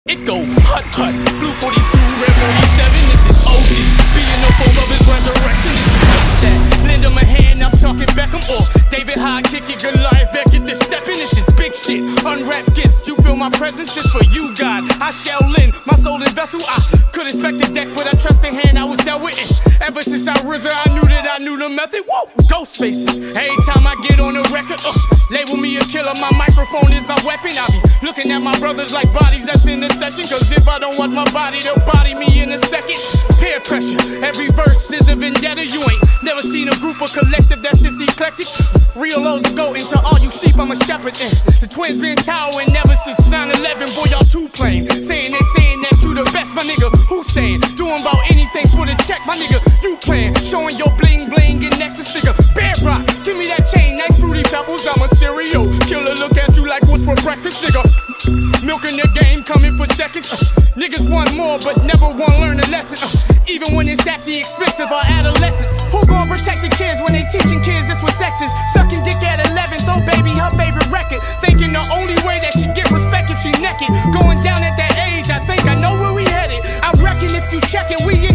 It go hut hut, blue 42, red 47, this is OD. Being no form of his resurrection, this is that. Lend him a hand, I'm talking Beckham or David High, kick it, Goliath, back get this stepping, this is big shit. Unwrapped gifts, you feel my presence, it's for you, God. I shall lend my soul and vessel, I could expect the deck, but I trust the hand I was dealt with it. Ever since I risen, I knew that I knew the method, whoa, ghost faces. Every time I get on the record, label me a killer, my microphone is my weapon. I be looking at my brothers like bodies that's in the session, cause if I don't watch my body, they'll body me in a second. Peer pressure, every verse is a vendetta. You ain't never seen a group or collective that's just eclectic. Real O's to go into all you sheep, I'm a shepherd. The twins been towering ever since 9/11. Boy, y'all too plain, saying that you the best, my nigga. Who's saying? Doing about anything for the check, my nigga. You playing, showing your bling bling and Nexus nigga. Bear rock, give me that chain, nice fruity pebbles. I'm a cereal killer, look at you like what's for breakfast, nigga. Milking the game, coming for seconds. Niggas want more, but never want to learn a lesson. Even when it's at the expense of our adolescence. Who gon' protect the kids when they teaching kids this was sex is? Sucking dick at 11, throw baby her favorite record. Thinking the only way that she get respect if she naked. Going down at that age, I think I know where we headed. I reckon if you check it, we